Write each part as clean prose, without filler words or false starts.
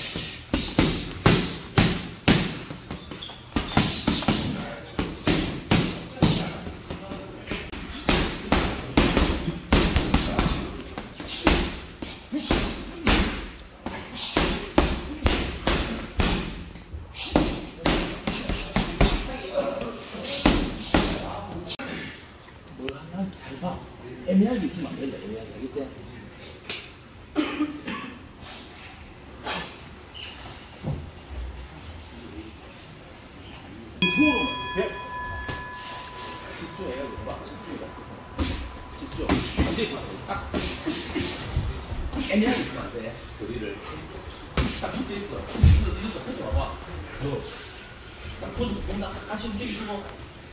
잘 봐. 애매하게 있으면 안 된다. 애매하게. 알겠지? 집중해야 돼. 봐. 집중. 완전히 딱. 애매하게 있으면 안 돼. 거리를. 딱 붙어 있어. 이런 거 하지 마봐. 딱 포즈 보면 같이 움직이고.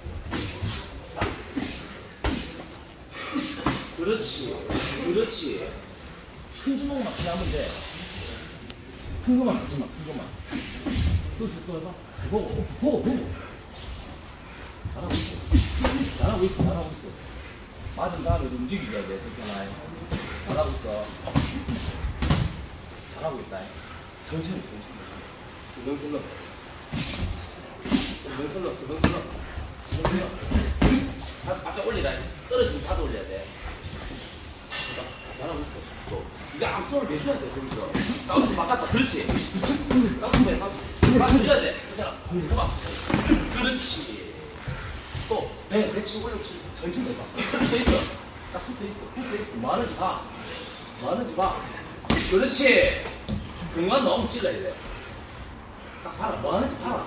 그렇지. 큰 주먹만 피하면 돼. 큰 거만 하지 마, 큰 거만. 그것을 또 해봐. 잘 보고. 잘하고 있어. 맞은 다음에 움직이줘야 돼, 석현아. 잘하고 있어. 잘하고 있다. 천천히. 슬렁슬렁. 바짝 올리라. 떨어지면 바로 올려야 돼. 잘하고 있어. 또. 이거 앞손을 내줘야 돼, 거기서. 사우스 바깥서. 그렇지. 사우스 배 맞춰줘야 돼. 석현아. 해봐. 그렇지. 또, 배 치고 올려. 천천히 해봐. 붙어 있어. 뭐 하는지 봐. 그렇지. 공간 너무 찔러야 돼. 딱 봐라. 뭐 하는지 봐라.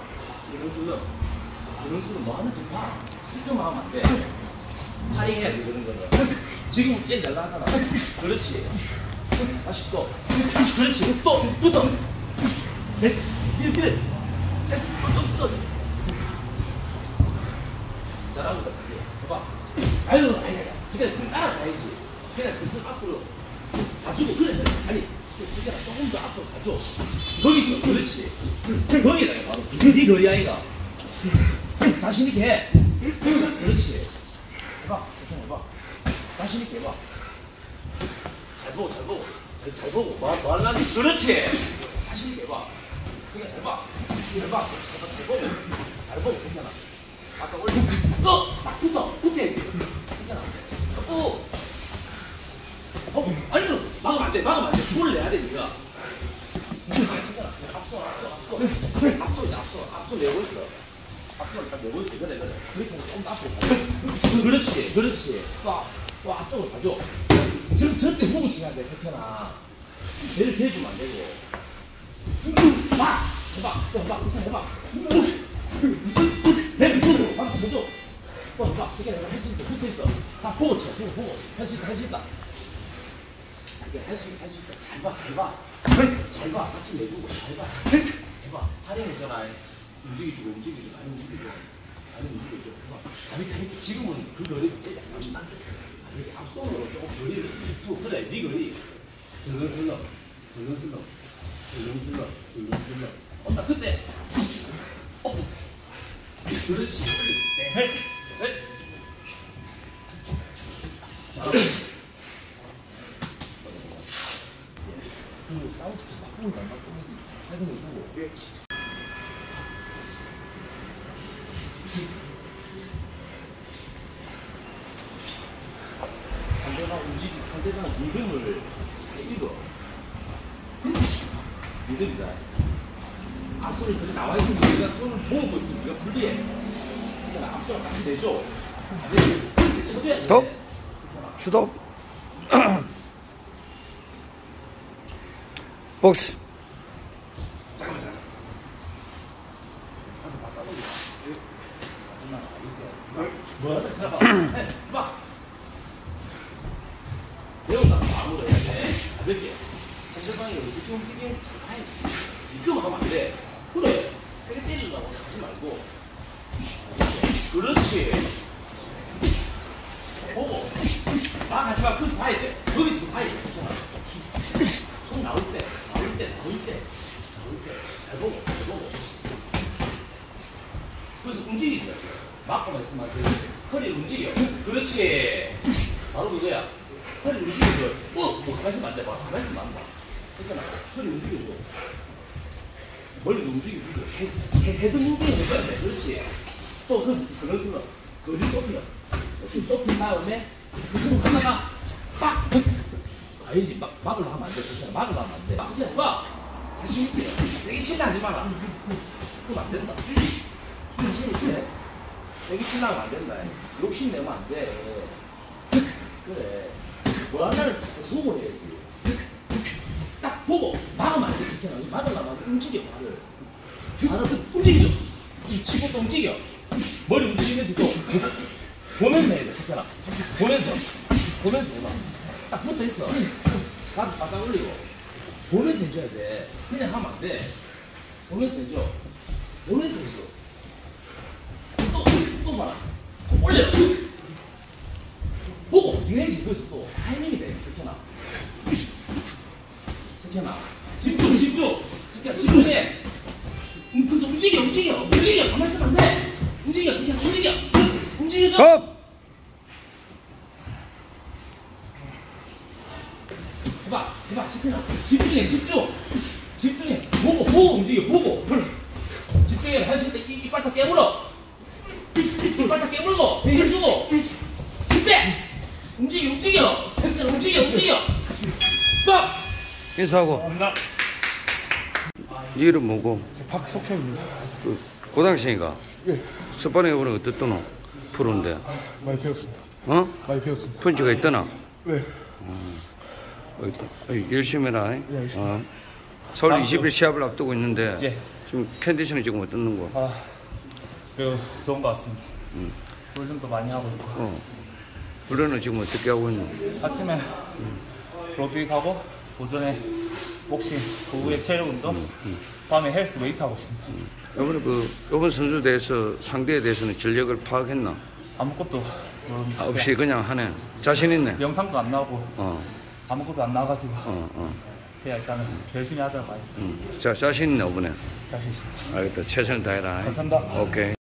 슬렁슬렁 뭐 하는지 봐. 신경 하면 안 돼. 할인해야지, 그런 거는. 지금 제일 잘 나가잖아. 그렇지. 다시 또. 그렇지. 또 붙어. 밀. 좀 붙어. 잘하고 있다, 스키. 봐봐. 아유. 스키가 좀 따라가야지. 그냥 슬슬 앞으로 가주고. 그래. 아니, 스키가 조금 더 앞으로 가줘. 거기 있어. 그렇지. 거기다. 바로. 네 거리 아이가. 자신있게 해. 그렇지. 해봐. 스키 해봐. 자신있게 해봐. 잘 보고. 뭐 하려니? 그렇지. 자신있게 해봐. 승현아, 잘 봐. 잘 보고, 승현아. 아까 올려. 딱 붙어야지. 승현아. 아니, 막으면 안 돼. 손을 내야 돼, 니가. 승현아, 앞서 내고 있어. 앞서를 딱 내고 있어. 그래. 그렇게 하면 조금 더 앞으로 가줘. 그렇지. 또 앞쪽으로 가줘. 지금 절대 후보 중요한데, 석현아. 배를 대주면 안 되고. 해봐. 석현아, 해봐. 배를 대주고, 막 쳐줘. 또 해봐. 석현아, 할 수 있어. 붙어 있어. 다 보고 쳐. 보고. 할 수 있다. 이게 할 수 있다. 잘 봐. 같이 내주고. 잘 봐. 해봐. 할인해줘라. 움직여주고. 많이 움직여줘. 해봐. 지금은 그 거리에서 제일 안 나온다. 이렇게 앞손으로 조금 거리를 툭. 그래, 네 거리. 슬렁슬렁. 온다, 그때. 그렇지. 셋. 잘하고 있어. 그 사우스 바꾸는 거 해주고. 상대방 리듬을 잘 읽어. 리듬이다. 앞손이 저기 나와 있으면 우리가 손을 모으고 있으면 우리가 불리해. 그러니까 앞손을 같이 내줘. 쳐줘야 돼. 더? 슈톱. 복스. 잠깐만. 뭐야? 찾아봐. 배운다. 아무도 해야 돼. 가볍게. 상대방이 어떻게 움직이면 잘 가야지. 이거만 하면 안 돼. 그래. 세게 때리려고 하지 말고. 그렇지. 보고. 막 하지 마. 거기서 봐야 돼. 거기서 봐야 돼. 손 나올 때. 잘 보고. 그래서 움직이지 마. 막고만 있으면 안 돼. 허리를 움직여. 그렇지. 바로 그거야. 허리 움직여줘. 가만히 있으면 안 돼. 가만히 있으면 안 돼. 석현아, 허리 움직여줘. 멀리 움직이고 헤드 무빙을 해줘야 돼. 그렇지. 또 그 슬슬 거리 좁혀. 이렇게 좁힌 다음에 또 하나가 빡! 아니지. 막으로 하면 안 돼. 석현아. 막으로 하면 안 돼. 석현아 봐. 자신 있게. 세게 치려 하지 마라. 그럼 안 된다. 자신 있게. 세게 치려 하면 안 된다. 욕심 내면 안 돼. 그래. 뭐 하나를 보고 해야지. 딱 보고 막으면 안 돼. 석현아. 막으려면 움직여 발을. 발을 움직이죠. 이 치고 또 움직여. 머리 움직이면서 또 보면서 해야 돼. 석현아. 보면서 해봐. 딱 붙어 있어. 가슴 바짝 올리고 보면서 해줘야 돼. 그냥 하면 안 돼. 보면서 해줘. 보면서 해줘. 또 봐라. 올려. 보고 해야지. 그래서 또 타이밍이 돼. 석현아. 석현아. 집중. 석현아 집중해. 그래서 움직여. 가만히 있으면 안 돼. 움직여. 석현아 움직여줘. 톱! 해봐, 석현아. 집중해. 보고 움직여, 보고. 집중해. 할 수 있을 때 이빨 다 깨물어. 이빨 다 깨물고, 힘 주고. 힘 빼. 움직여. 스톱! 인사하고. 감사합니다. 네 이름 뭐고? 박석현입니다. 그 고등학생이가 예, 스파링 해보는 거 어떻더노? 프로인데. 많이 배웠습니다. 어? 많이 배웠습니다. 펀치가 있더나? 네, 열심히 해라. 예, 알겠습니다. 서울 20일 시합을 앞두고 있는데 예. 지금 컨디션이 지금 어떻는 거? 매우 좋은 것 같습니다. 훈련도 많이 하고 있고 훈련은 지금 어떻게 하고 있노? 아침에 로빅하고 오전에 복싱, 오후에 체력 운동, 밤에 헬스 웨이트 하고 있습니다. 이번에 이번 선수 대해서 상대에 대해서는 전력을 파악했나? 아무것도 모릅니다. 없이 그냥 하네. 자신 있네. 영상도 안 나오고 아무것도 안 나와가지고 그냥 일단은 열심히 하자고 했습니다. 자, 자신 있네 이번에. 자신 있습니다. 알겠다. 최선을 다해라. 감사합니다. 오케이.